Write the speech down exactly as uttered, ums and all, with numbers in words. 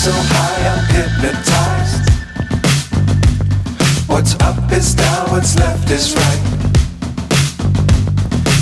so high I'm hypnotized. What's up is down, what's left is right.